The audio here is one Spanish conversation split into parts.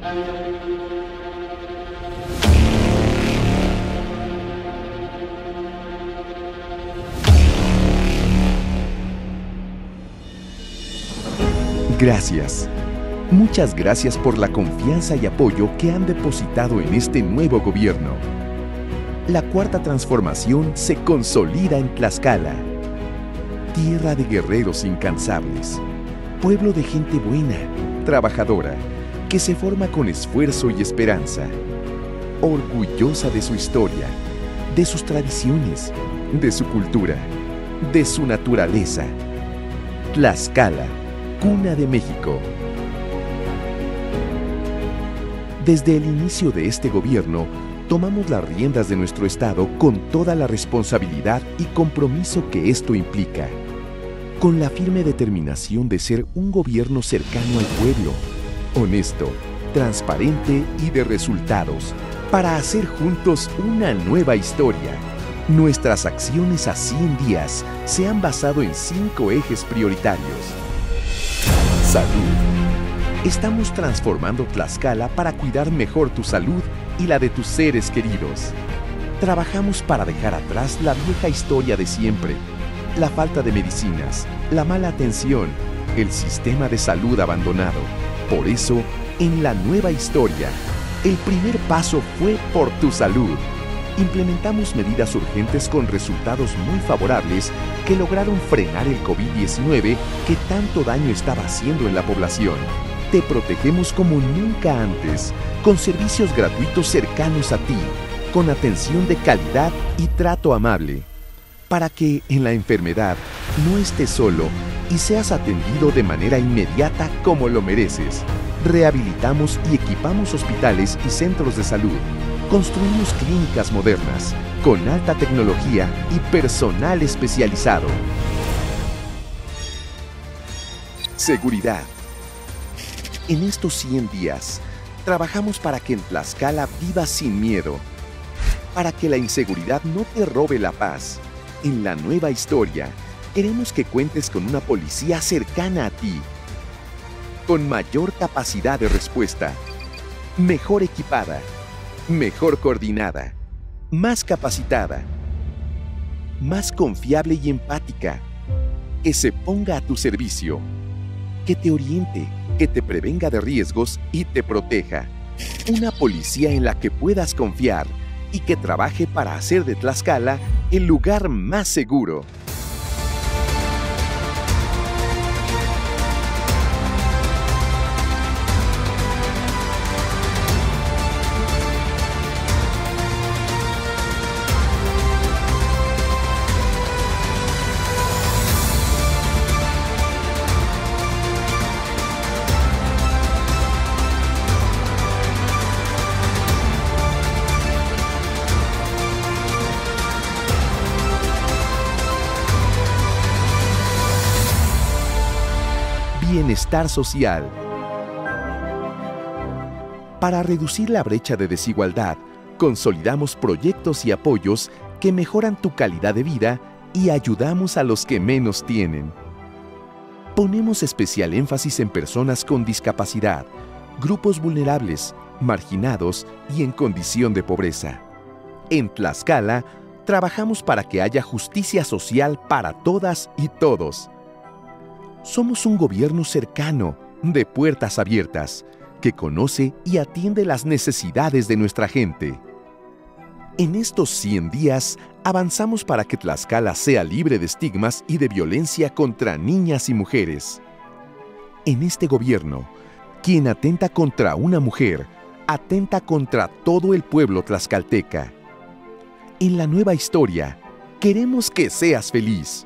Gracias. Muchas gracias por la confianza y apoyo que han depositado en este nuevo gobierno. La Cuarta Transformación se consolida en Tlaxcala. Tierra de guerreros incansables. Pueblo de gente buena, trabajadora, que se forma con esfuerzo y esperanza. Orgullosa de su historia, de sus tradiciones, de su cultura, de su naturaleza. Tlaxcala, cuna de México. Desde el inicio de este gobierno, tomamos las riendas de nuestro Estado con toda la responsabilidad y compromiso que esto implica, con la firme determinación de ser un gobierno cercano al pueblo, honesto, transparente y de resultados, para hacer juntos una nueva historia. Nuestras acciones a 100 días se han basado en 5 ejes prioritarios. Salud. Estamos transformando Tlaxcala para cuidar mejor tu salud y la de tus seres queridos. Trabajamos para dejar atrás la vieja historia de siempre, la falta de medicinas, la mala atención, el sistema de salud abandonado. Por eso, en la nueva historia, el primer paso fue por tu salud. Implementamos medidas urgentes con resultados muy favorables que lograron frenar el COVID-19 que tanto daño estaba haciendo en la población. Te protegemos como nunca antes, con servicios gratuitos cercanos a ti, con atención de calidad y trato amable, para que en la enfermedad no estés solo y seas atendido de manera inmediata como lo mereces. Rehabilitamos y equipamos hospitales y centros de salud. Construimos clínicas modernas, con alta tecnología y personal especializado. Seguridad. En estos 100 días, trabajamos para que en Tlaxcala vivas sin miedo, para que la inseguridad no te robe la paz. En la nueva historia, queremos que cuentes con una policía cercana a ti, con mayor capacidad de respuesta, mejor equipada, mejor coordinada, más capacitada, más confiable y empática, que se ponga a tu servicio, que te oriente, que te prevenga de riesgos y te proteja. Una policía en la que puedas confiar y que trabaje para hacer de Tlaxcala el lugar más seguro. Bienestar social. Para reducir la brecha de desigualdad, consolidamos proyectos y apoyos que mejoran tu calidad de vida y ayudamos a los que menos tienen. Ponemos especial énfasis en personas con discapacidad, grupos vulnerables, marginados y en condición de pobreza. En Tlaxcala, trabajamos para que haya justicia social para todas y todos. Somos un gobierno cercano, de puertas abiertas, que conoce y atiende las necesidades de nuestra gente. En estos 100 días, avanzamos para que Tlaxcala sea libre de estigmas y de violencia contra niñas y mujeres. En este gobierno, quien atenta contra una mujer, atenta contra todo el pueblo tlaxcalteca. En la nueva historia, queremos que seas feliz.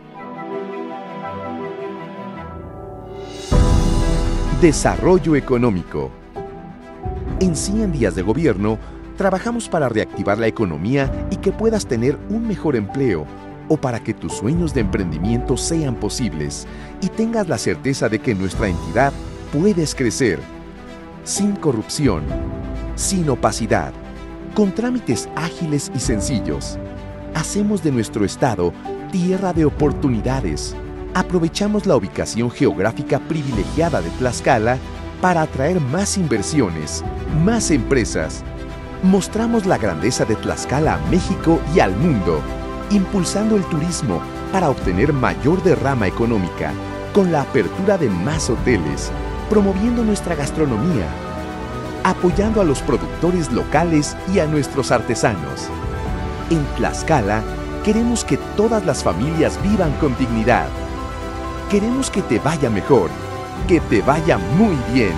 Desarrollo económico. En 100 días de gobierno, trabajamos para reactivar la economía y que puedas tener un mejor empleo, o para que tus sueños de emprendimiento sean posibles y tengas la certeza de que en nuestra entidad puedes crecer, sin corrupción, sin opacidad, con trámites ágiles y sencillos. Hacemos de nuestro estado tierra de oportunidades. Aprovechamos la ubicación geográfica privilegiada de Tlaxcala para atraer más inversiones, más empresas. Mostramos la grandeza de Tlaxcala a México y al mundo, impulsando el turismo para obtener mayor derrama económica, con la apertura de más hoteles, promoviendo nuestra gastronomía, apoyando a los productores locales y a nuestros artesanos. En Tlaxcala, queremos que todas las familias vivan con dignidad. Queremos que te vaya mejor, que te vaya muy bien.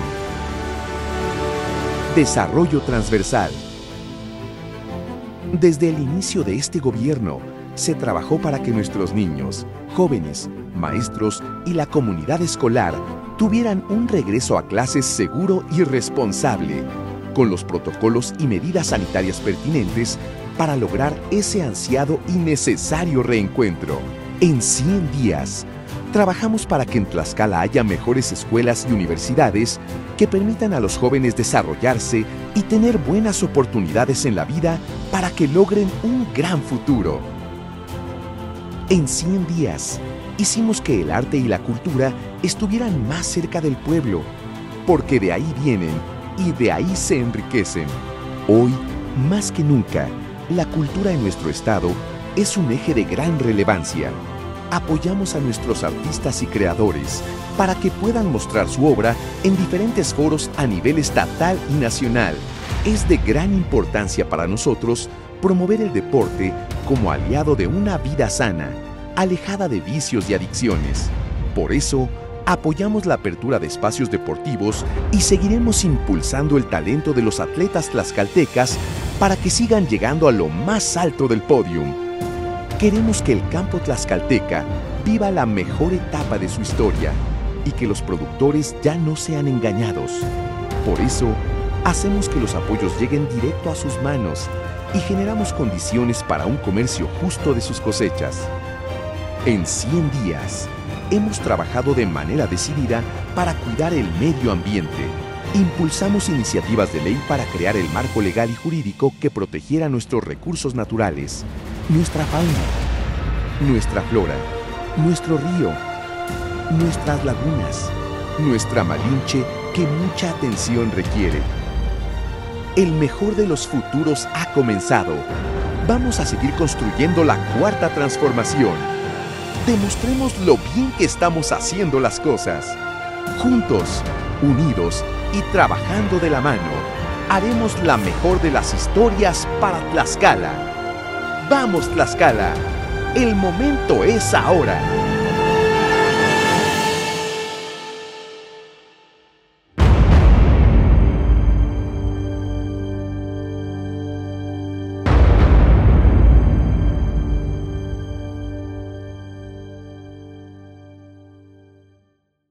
Desarrollo transversal. Desde el inicio de este gobierno, se trabajó para que nuestros niños, jóvenes, maestros y la comunidad escolar tuvieran un regreso a clases seguro y responsable, con los protocolos y medidas sanitarias pertinentes para lograr ese ansiado y necesario reencuentro. En 100 días, trabajamos para que en Tlaxcala haya mejores escuelas y universidades que permitan a los jóvenes desarrollarse y tener buenas oportunidades en la vida para que logren un gran futuro. En 100 días, hicimos que el arte y la cultura estuvieran más cerca del pueblo, porque de ahí vienen y de ahí se enriquecen. Hoy, más que nunca, la cultura en nuestro estado es un eje de gran relevancia. Apoyamos a nuestros artistas y creadores para que puedan mostrar su obra en diferentes foros a nivel estatal y nacional. Es de gran importancia para nosotros promover el deporte como aliado de una vida sana, alejada de vicios y adicciones. Por eso, apoyamos la apertura de espacios deportivos y seguiremos impulsando el talento de los atletas tlaxcaltecas para que sigan llegando a lo más alto del pódium. Queremos que el campo tlaxcalteca viva la mejor etapa de su historia y que los productores ya no sean engañados. Por eso, hacemos que los apoyos lleguen directo a sus manos y generamos condiciones para un comercio justo de sus cosechas. En 100 días, hemos trabajado de manera decidida para cuidar el medio ambiente. Impulsamos iniciativas de ley para crear el marco legal y jurídico que protegiera nuestros recursos naturales, nuestra fauna, nuestra flora, nuestro río, nuestras lagunas, nuestra Malinche que mucha atención requiere. El mejor de los futuros ha comenzado. Vamos a seguir construyendo la cuarta transformación. Demostremos lo bien que estamos haciendo las cosas. Juntos, unidos y trabajando de la mano, haremos la mejor de las historias para Tlaxcala. ¡Vamos, Tlaxcala! El momento es ahora.